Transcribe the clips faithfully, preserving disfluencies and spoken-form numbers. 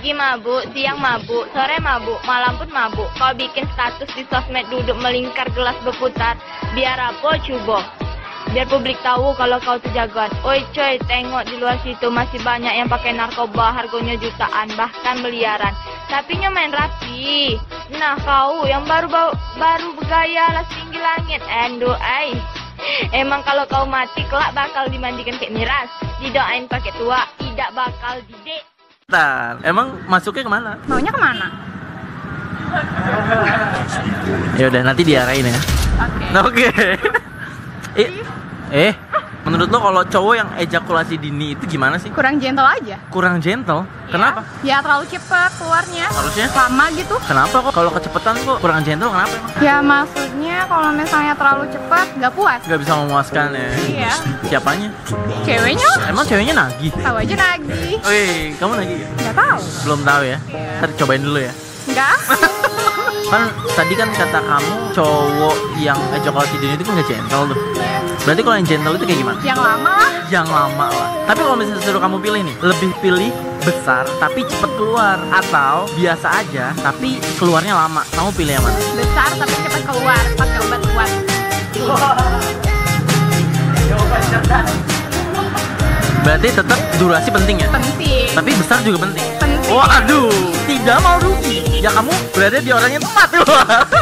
Pagi mabuk, siang mabuk, sore mabuk, malam pun mabuk. Kau bikin status di sosmed duduk melingkar gelas berputar. Biar apa cubo? Biar publik tahu kalau kau tuh jagoan. Oi coy, tengok di luar situ masih banyak yang pakai narkoba, harganya jutaan, bahkan miliaran. Tapi main rapi. Nah kau yang baru baru bergaya lah tinggi langit. Endo ay. Emang kalau kau mati kelak bakal dimandikan kayak miras. Didoain pakai tua, tidak bakal didek. Bentar, emang masuknya kemana? Maunya kemana? Ya udah nanti diarahin ya. Oke. Oke. eh, eh, menurut lo kalau cowok yang ejakulasi dini itu gimana sih? Kurang gentle aja. Kurang gentle? Kenapa? Ya, ya terlalu cepet keluarnya. Harusnya? Lama gitu. Kenapa kok? Kalau kecepetan kok kurang gentle kenapa emang? Ya maksudnya kalau misalnya terlalu cepat nggak puas. Gak bisa memuaskan ya? Iya. Siapanya? Ceweknya? Emang ceweknya nagih? Tahu aja nagih. Wih, kamu nagih gak? Nggak tahu. Belum tahu ya? Iya. Ntar cobain dulu ya. Nggak. Kan tadi kan kata kamu cowok yang ejakulasi dini itu kan gak gentle tuh. Berarti kalau yang gentle itu kayak gimana? Yang lama lah. Yang lama lah. Tapi kalau misalnya suruh kamu pilih nih, lebih pilih besar tapi cepet keluar atau biasa aja tapi keluarnya lama, kamu pilih yang mana? Besar tapi cepat keluar pakai obat kuat. Berarti tetap durasi penting ya? Penting. Tapi besar juga penting. Penting. Waduh, tidak mau rugi. Ya kamu berada di orang yang tepat tuh.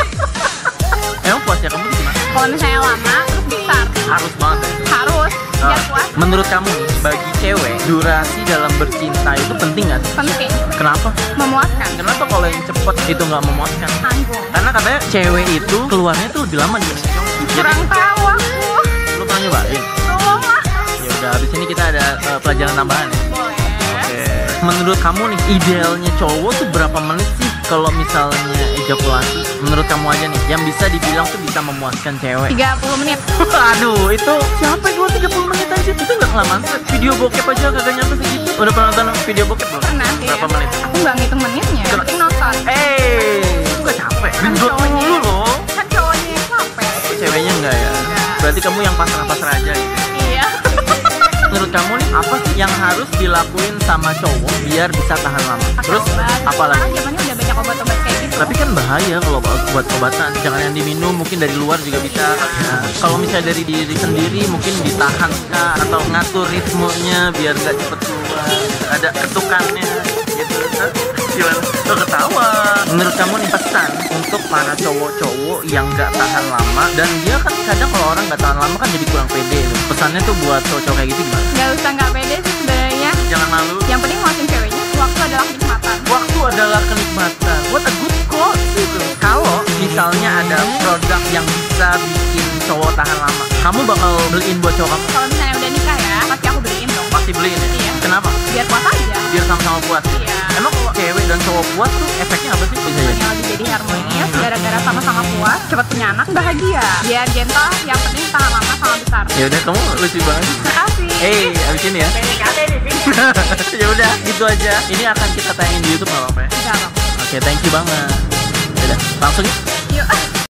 Emang puas ya kamu tuh gimana? Kalau misalnya lama terus besar. Harus banget ya? Harus. Ah, Biar puas. menurut kamu nih, bagi cewek durasi dalam bercinta itu penting nggak sih? Penting. Kenapa? Memuaskan. Kenapa kalau yang cepet itu nggak memuaskan? Tanggung. Karena katanya cewek itu keluarnya tuh lebih lama dia. Kurang tahu aku. Lu pernah nyobain? Tolonglah. Ya udah, habis ini kita ada uh, pelajaran tambahan ya. Boleh. Oke. Menurut kamu nih, idealnya cowok tuh berapa menit sih kalau misalnya ejakulasi? Menurut kamu aja nih, yang bisa dibilang tuh bisa memuaskan cewek. tiga puluh menit. Aduh, itu siapa yang tiga puluh menit aja? Itu nggak kelamaan. Video bokep aja kagak nyampe segitu. Udah pernah nonton video bokep belum? Pernah sih. Berapa menit? Aku nggak ngitung menitnya. Kenapa? Penting nonton. Eh, itu nggak capek. Kan Gendut cowoknya. mulu loh. Kan cowoknya yang capek. Ceweknya enggak ya? Enggak. Berarti kamu yang pasrah-pasrah aja gitu. Iya. Menurut kamu nih apa sih yang harus dilakuin sama cowok biar bisa tahan lama? Terus apa lagi? Sekarang zamannya udah banyak obat-obat kayak gitu. Tapi kan bahaya kalau buat obatan. Jangan yang diminum, mungkin dari luar juga bisa. Nah, kalau misalnya dari diri sendiri mungkin ditahan kah, atau ngatur ritmenya biar gak cepet keluar. Ada ketukannya gitu. Hah? Gimana? Lo ketawa. Menurut kamu nih pesan untuk para cowok-cowok yang gak tahan lama, dan dia kan kadang kalau orang gak tahan lama kan jadi kurang pede tuh. Pesannya tuh buat cowok-cowok kayak gitu gimana? Gak usah nggak pede sih sebenarnya. Jangan malu. Yang penting muasin ceweknya. Waktu adalah kenikmatan. Waktu adalah kenikmatan. What a good quote gitu. Kalau misalnya ada produk yang bisa bikin cowok tahan lama, kamu bakal beliin buat cowok kamu? Kalau misalnya udah nikah ya, pasti aku beliin dong. Pasti beliin ya? Iya. Kenapa? Biar puas aja. Biar sama-sama puas. Iya. Emang kalau cewek dan cowok puas tuh efeknya apa sih? Bisa jadi. Yang lebih jadi harmonis, gara-gara sama-sama puas, cepat punya anak, bahagia. Biar gentle, yang penting tahan lama sama besar. Ya udah, kamu lucu banget. Makasih. Eh, abis ini ya. Ya udah, gitu aja. Ini akan kita tayangin di YouTube nggak apa-apa ya? Enggak, Bang. Oke, thank you banget. Ya udah, langsung yuk. Yuk.